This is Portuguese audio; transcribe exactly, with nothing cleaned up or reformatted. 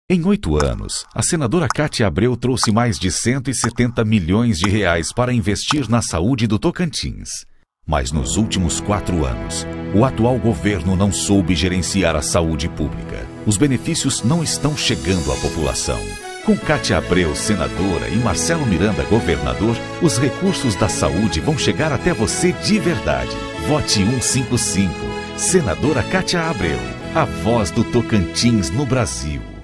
Em oito anos, a senadora Cátia Abreu trouxe mais de cento e setenta milhões de reais para investir na saúde do Tocantins. Mas nos últimos quatro anos, o atual governo não soube gerenciar a saúde pública. Os benefícios não estão chegando à população. Com Cátia Abreu, senadora, e Marcelo Miranda, governador, os recursos da saúde vão chegar até você de verdade. Vote cento e cinquenta e cinco. Senadora Cátia Abreu, a voz do Tocantins no Brasil.